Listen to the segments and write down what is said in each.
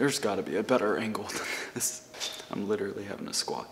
There's gotta be a better angle than this. I'm literally having a squat.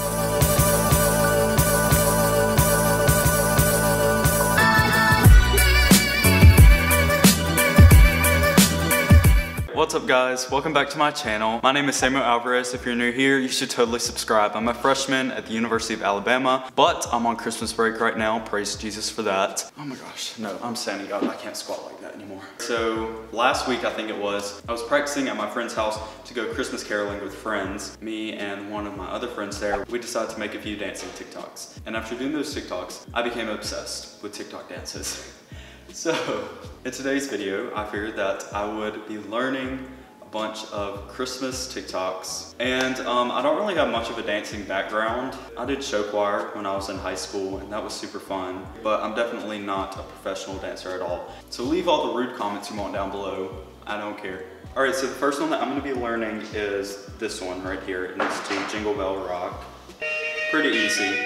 What's up guys, welcome back to my channel. My name is Samuel Alvarez. If you're new here, you should totally subscribe. I'm a freshman at the University of Alabama, but I'm on Christmas break right now. Praise Jesus for that. Oh my gosh, no, I'm standing up. I can't squat like that anymore. So last week, I think it was, I was practicing at my friend's house to go Christmas caroling with friends. Me and one of my other friends there, we decided to make a few dancing TikToks. And after doing those TikToks, I became obsessed with TikTok dances. So, in today's video, I figured that I would be learning a bunch of Christmas TikToks. And I don't really have much of a dancing background. I did show choir when I was in high school, and that was super fun. But I'm definitely not a professional dancer at all. So leave all the rude comments you want down below. I don't care. Alright, so the first one that I'm going to be learning is this one right here. It needs to Jingle Bell Rock. Pretty easy.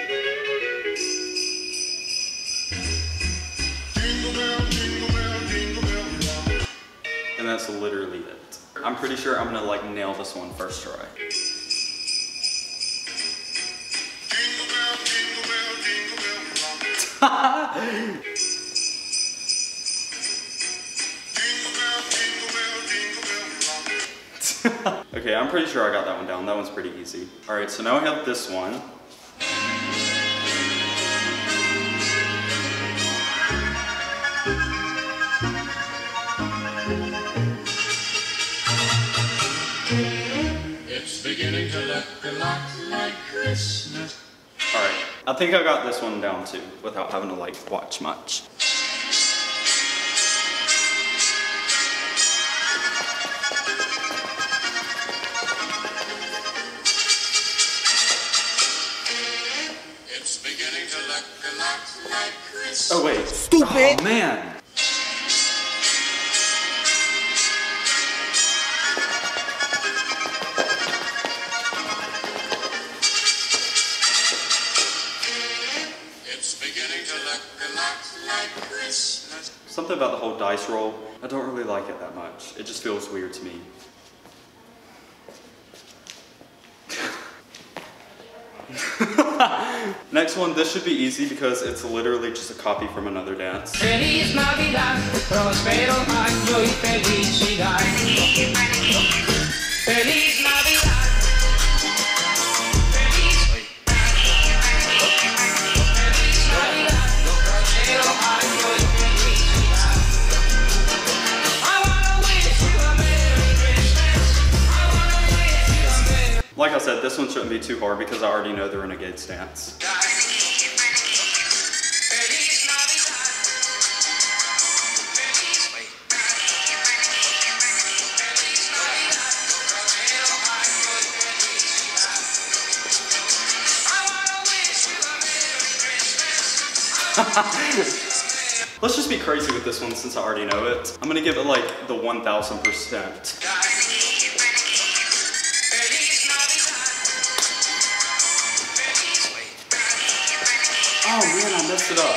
And that's literally it. I'm pretty sure I'm gonna like nail this one first try. Okay, I'm pretty sure I got that one down. That one's pretty easy. All right, so now I have this one. Beginning to look a lot like Christmas. Alright, I think I got this one down too, without having to like watch much. It's beginning to look a lot like Christmas. Oh wait. Stupid! Oh man! Something about the whole dice roll, I don't really like it that much. It just feels weird to me. Next one, this should be easy because it's literally just a copy from another dance. Feliz Navidad, prospero año y felicidad. Feliz Navidad. Like I said, this one shouldn't be too hard because I already know the Renegade's dance. Let's just be crazy with this one since I already know it. I'm gonna give it like the 1000%. Oh man, I messed it up.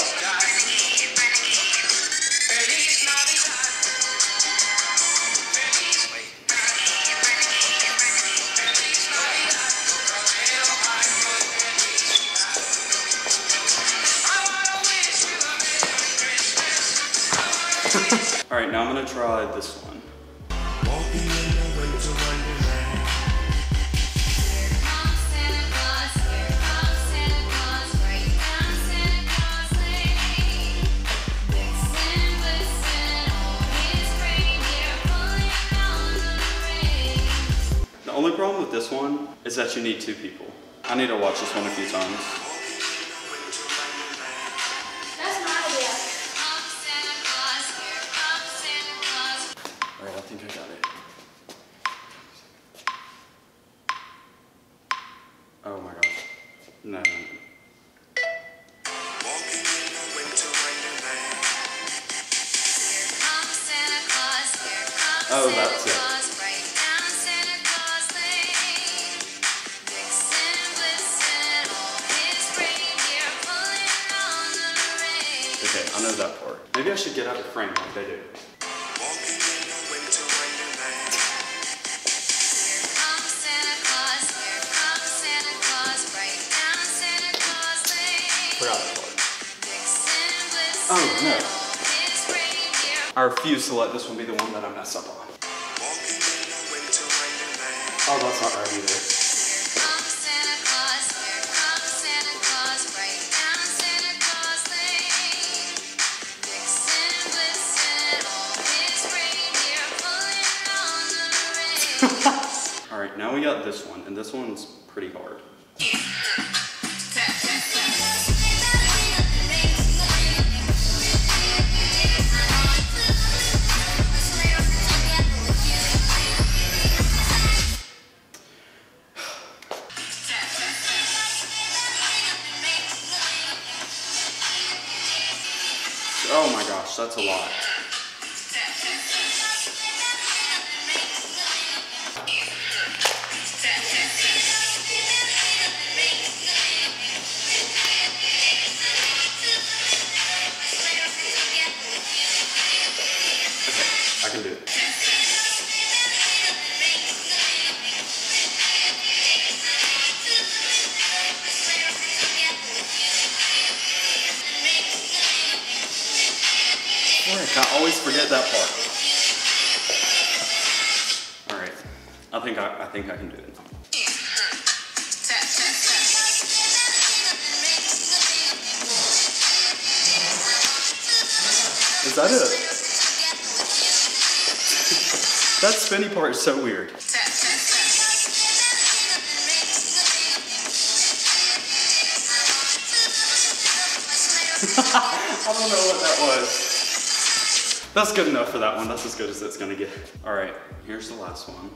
Alright, now I'm gonna try this one. The only problem with this one is that you need two people. I need to watch this one a few times. That's my idea. Alright, I think I got it. Oh my gosh. No. Oh, that's it. Okay, I know that part. Maybe I should get out of frame like they do. forgot that part. Oh no. I refuse to let this one be the one that I mess up on. Oh, that's not right either. Alright, now we got this one, and this one's pretty hard. Oh my gosh, that's a lot. I can do it. Frick, I always forget that part. Alright, I think I can do it. Is that it? That spinny part is so weird. I don't know what that was. That's good enough for that one. That's as good as it's gonna get. All right, here's the last one.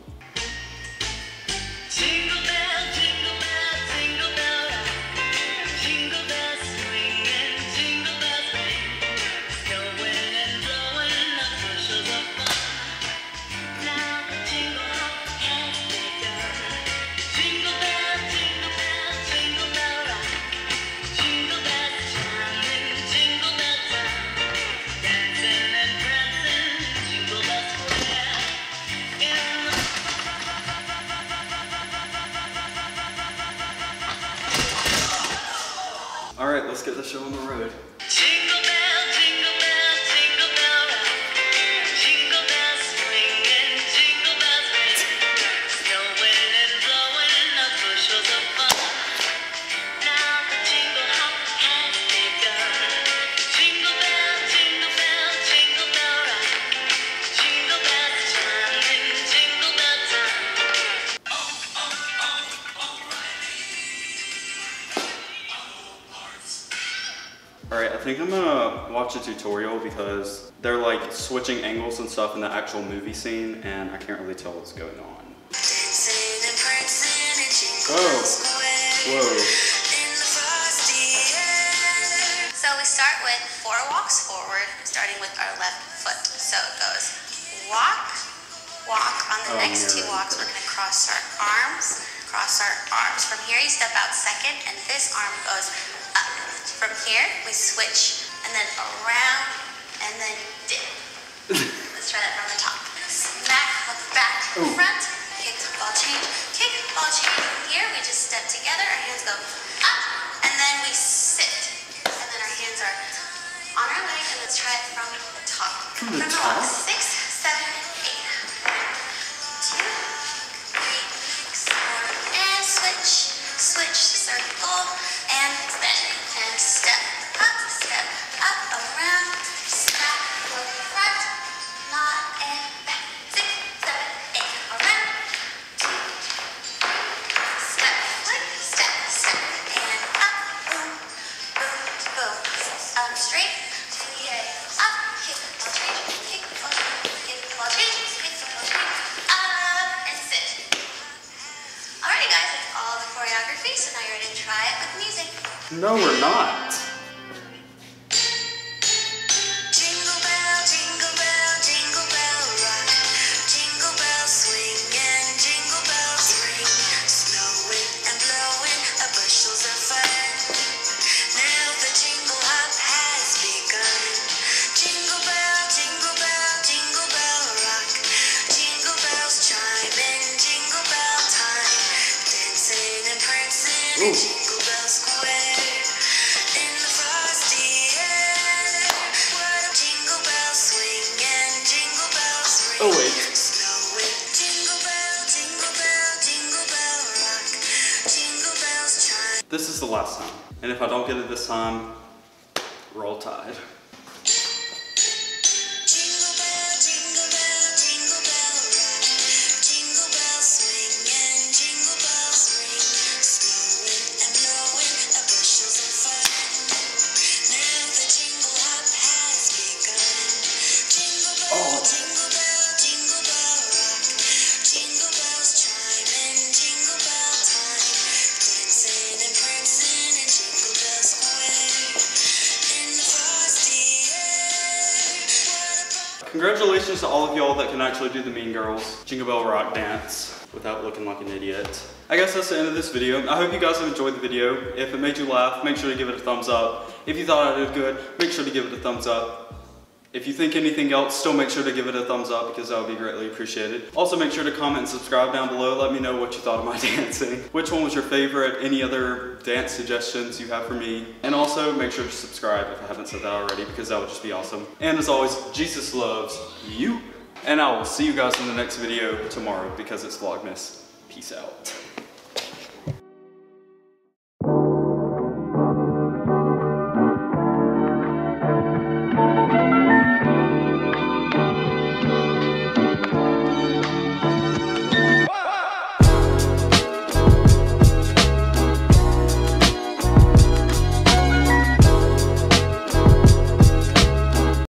Jingle bell, jingle bell, jingle bell rock. Jingle bells swing and jingle bells ring. Snowing and blowing up bushels of fun. Now the jingle hop has begun. Jingle bell, jingle bell, jingle bell rock. Jingle bells chiming, jingle bell time. Dancing and prancing, jingle bell square. In the All right, let's get the show on the road. jingle bell, jingle bell, jingle bell rock. Jingle bells swing and jingle bells ring. Snowing and blowing up bushels of fun. Now the jingle hop has begun. Jingle bell, jingle bell, jingle bell rock. Jingle bells chiming, jingle bell time. All right, I think I'm gonna watch a tutorial because they're like switching angles and stuff in the actual movie scene, and I can't really tell what's going on. Dancing and prancing and jingle Oh. bells square. Whoa. In the frosty air. So we start with 4 walks forward, starting with our left foot. So it goes walk, walk. On the Oh, next 2 mirror. walks, we're gonna cross our arms, cross our arms. From here, you step out second, and this arm goes up. From here, we switch, and then around, and then dip. Let's try that from the top. Smack, look back to the Ooh. front, kick, ball change, kick, ball change. From here, we just step together, our hands go up, and then we sit. And then our hands are on our leg, and let's try it from the top. From the walk, top? 6, 7, 8. 1, 2, 3, 4, and switch, switch, circle, and bend, and step, up, around, snap, look front, nod, and back. 6, 7, 8, around, 2, step, flick, step, and up, boom, boom, boom. Straight, up, kick, ball change, kick, ball change, kick, ball change, kick, ball change, up, and sit. Alrighty guys, that's all the choreography, so now you're ready to try it with music. No, we're not. Jingle bell, jingle bell, jingle bell rock. Jingle bells swing and jingle bells ring. Snowing and blowing up bushels of fun. Now the jingle hop has begun. Jingle bell, jingle bell, jingle bell rock. Jingle bells chime in jingle bell time. Dancing and prancing in Ooh. Jingle Bell Square. In the This is the last time. And if I don't get it this time, roll tide. Jingle bell, jingle bell, jingle bell rock. Jingle bells swing and jingle bells ring. Snowing and blowing the bushels of fun. Now the jingle hop has begun. Jingle bell, jingle bell, jingle bell rock. Jingle bells chime in jingle bell time. Dancing and prancing in Jingle Bell Square. In the frosty air, what a Congratulations to all of y'all that can actually do the Mean Girls Jingle Bell Rock dance without looking like an idiot. I guess that's the end of this video. I hope you guys have enjoyed the video. If it made you laugh, make sure to give it a thumbs up. If you thought I did good, make sure to give it a thumbs up. If you think anything else, still make sure to give it a thumbs up because that would be greatly appreciated. Also make sure to comment and subscribe down below. Let me know what you thought of my dancing. Which one was your favorite? Any other dance suggestions you have for me? And also make sure to subscribe if I haven't said that already because that would just be awesome. And as always, Jesus loves you. And I will see you guys in the next video tomorrow because it's Vlogmas. Peace out.